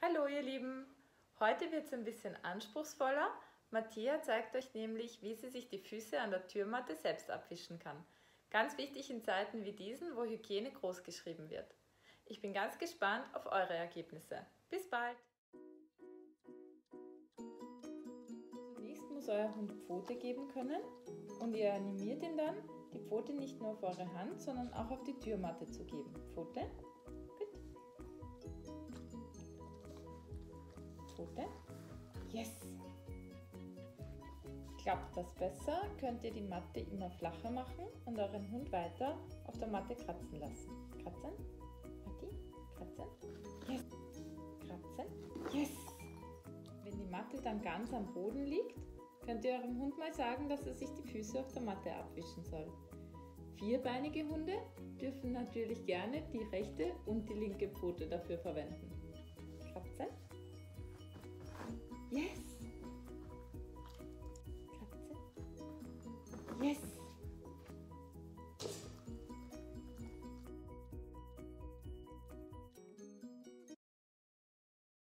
Hallo ihr Lieben! Heute wird es ein bisschen anspruchsvoller. Mattia zeigt euch nämlich, wie sie sich die Füße an der Türmatte selbst abwischen kann. Ganz wichtig in Zeiten wie diesen, wo Hygiene groß geschrieben wird. Ich bin ganz gespannt auf eure Ergebnisse. Bis bald! Zunächst muss euer Hund Pfote geben können und ihr animiert ihn dann, die Pfote nicht nur auf eure Hand, sondern auch auf die Türmatte zu geben. Pfote. Pfote. Yes! Klappt das besser, könnt ihr die Matte immer flacher machen und euren Hund weiter auf der Matte kratzen lassen. Kratzen. Matti, kratzen. Yes! Kratzen. Yes! Wenn die Matte dann ganz am Boden liegt, könnt ihr eurem Hund mal sagen, dass er sich die Füße auf der Matte abwischen soll. Vierbeinige Hunde dürfen natürlich gerne die rechte und die linke Pfote dafür verwenden. Kratzen. Yes!